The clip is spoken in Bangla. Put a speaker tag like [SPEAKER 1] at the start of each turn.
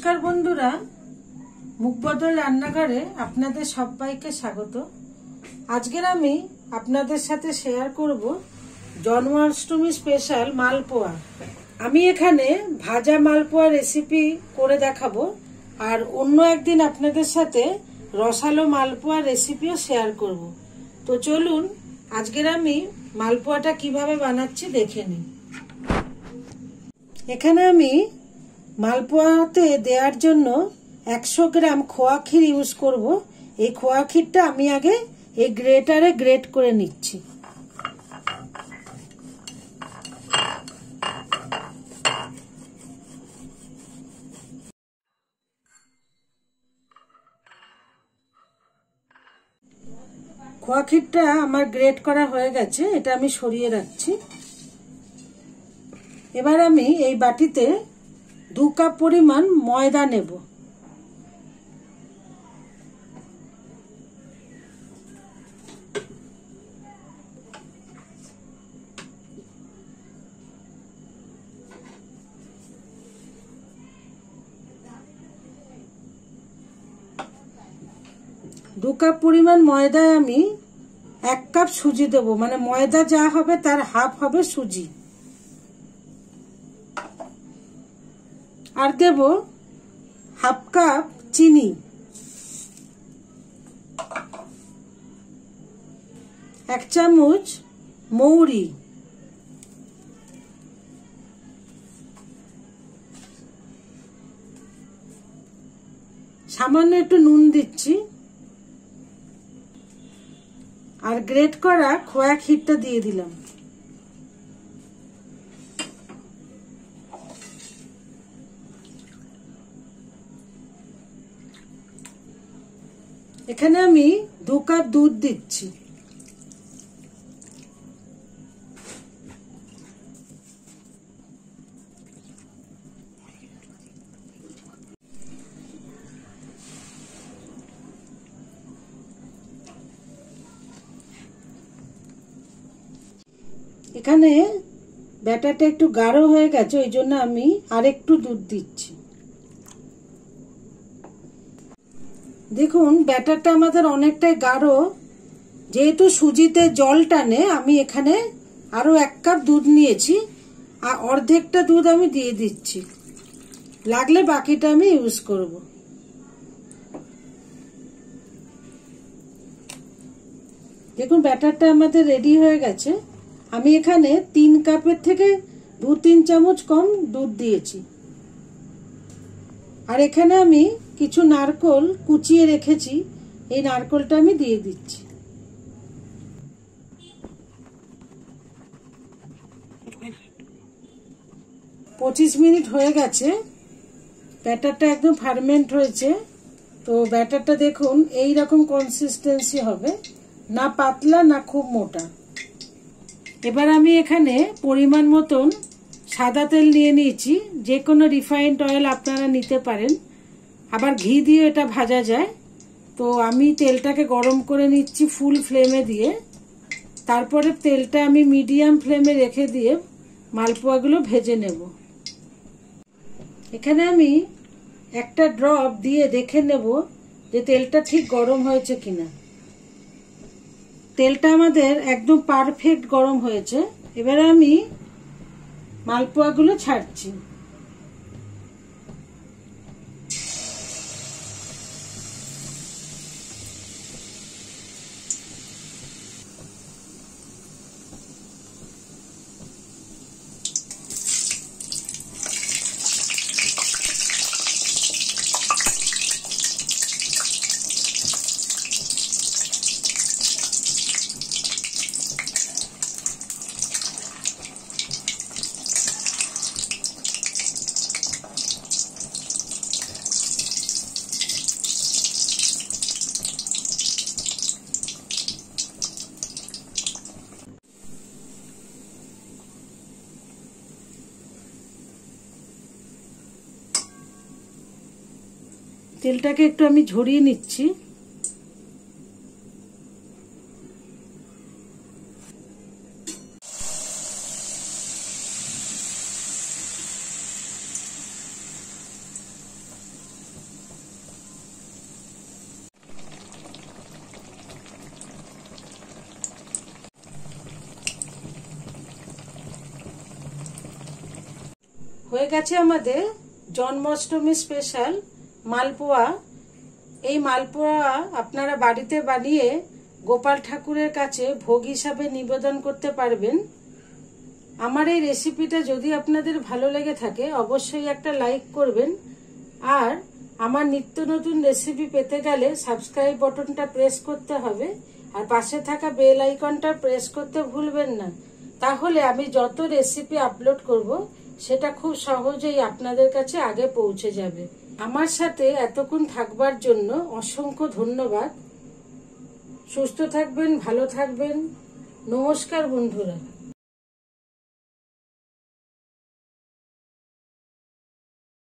[SPEAKER 1] নমস্কার বন্ধুরা, মুখবদল রান্নাঘরে আপনাদের সবাইকে স্বাগত। আজকের আমি আপনাদের সাথে শেয়ার করব জন্মাষ্টমী স্পেশাল মালপোয়া। আমি এখানে ভাজা মালপোয়া রেসিপি করে দেখাবো, আর অন্য একদিন আপনাদের সাথে রসালো মালপোয়া রেসিপিও শেয়ার করব। তো চলুন আজকের আমি মালপোয়াটা কিভাবে বানাচ্ছি দেখে নিই। এখানে আমি মালপোয়াতে দেওয়ার জন্য 100 গ্রাম খোয়া ক্ষীর ইউজ করব। এই খোয়া ক্ষীরটা আমি আগে এই গ্রেটারে গ্রেট করে নিচ্ছি। খোয়া ক্ষীরটা আমার গ্রেট করা হয়ে গেছে, এটা আমি সরিয়ে রাখছি। এবার আমি এই বাটিতে 2 কাপ পরিমাণ ময়দা নেব। দু কাপ পরিমাণ ময়দায় আমি 1 কাপ সুজি দেবো, মানে ময়দা যা হবে তার হাফ হবে সুজি। আর দেব হাফ কাপ চিনি, 1 চামচ মৌরি, সামান্য একটু নুন দিচ্ছি, আর গ্রেট করা খোয়া ক্ষীরটা দিয়ে দিলাম। এখানে আমি 2 কাপ দুধ দিচ্ছি। এখানে ব্যাটারটা একটু গাঢ় হয়ে গেছে, ওই জন্য আমি আরেকটু দুধ দিচ্ছি। দেখুন ব্যাটারটা আমাদের অনেকটাই গাঢ়, যেহেতু সুজিতে জল টানে আমি এখানে আরো 1 কাপ দুধ নিয়েছি, আর অর্ধেকটা দুধ আমি দিয়ে দিচ্ছি, লাগলে বাকিটা আমি ইউজ করব। দেখুন ব্যাটারটা আমাদের রেডি হয়ে গেছে। আমি এখানে 3 কাপের থেকে 2-3 চামচ কম দুধ দিয়েছি, আর এখানে আমি কিছু নারকেল কুচিয়ে রেখেছি, এই নারকেলটা আমি দিয়ে দিচ্ছি। পঁচিশ মিনিট হয়ে গেছে, ব্যাটারটা একদম ফার্মেন্ট হয়েছে। তো ব্যাটারটা দেখুন এই রকম কনসিস্টেন্সি হবে, না পাতলা না খুব মোটা। এবার আমি এখানে পরিমাণ মতন সাদা তেল নিয়ে নিয়েছি, যে কোনো রিফাইন্ড অয়েল আপনারা নিতে পারেন, আবার ঘি দিয়ে এটা ভাজা যায়। তো আমি তেলটাকে গরম করে নিচ্ছি ফুল ফ্লেমে দিয়ে, তারপরে তেলটা আমি মিডিয়াম ফ্লেমে রেখে দিয়ে মালপোয়াগুলো ভেজে নেব। এখানে আমি একটা ড্রপ দিয়ে দেখে নেব যে তেলটা ঠিক গরম হয়েছে কিনা। তেলটা আমাদের একদম পারফেক্ট গরম হয়েছে। এবারে আমি মালপোয়াগুলো ছাড়ছি। তেলটাকে একটু আমি ঝরিয়ে নিচ্ছি। হয়ে গেছে আমাদের জন্মাষ্টমী স্পেশাল মালপোয়া। এই মালপোয়া আপনারা বাড়িতে বানিয়ে গোপাল ঠাকুরের কাছে ভোগ হিসাবে নিবেদন করতে পারবেন। আমার এই রেসিপিটা যদি আপনাদের ভালো লেগে থাকে অবশ্যই একটা লাইক করবেন, আর আমার নিত্য নতুন রেসিপি পেতে গেলে সাবস্ক্রাইব বাটনটা প্রেস করতে হবে, আর পাশে থাকা বেল আইকনটা প্রেস করতে ভুলবেন না। তাহলে আমি যত রেসিপি আপলোড করব সেটা খুব সহজেই আপনাদের কাছে আগে পৌঁছে যাবে। আমার সাথে এতক্ষণ থাকবার জন্য অসংখ্য ধন্যবাদ। সুস্থ থাকবেন, ভালো থাকবেন। নমস্কার বন্ধুরা।